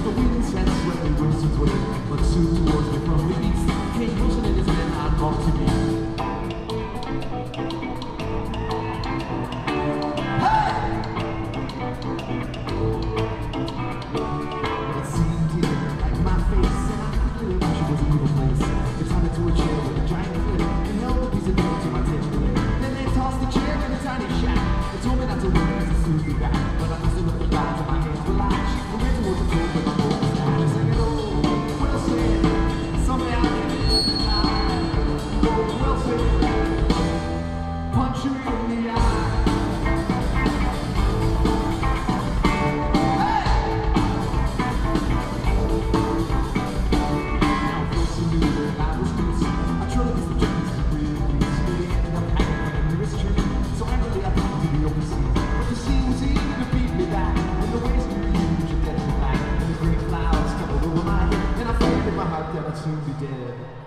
the wind sends sweaty whistles with it, but soon towards me from the east came Wilson and his men on off to me. It seemed to like my face, and I quickly realized it was an evil place. They tied it to a chair with a giant clip and held a piece of nail to my table. Then they tossed the chair in a tiny shack. They told me not to worry as soon as we back, but I listened with the lights and my hands relaxed. We ran towards the door, but my boat was down. I sang it, oh, Wilson, someday I'll get it tonight. Oh, Wilson, punch you in the eye. I'd soon be dead.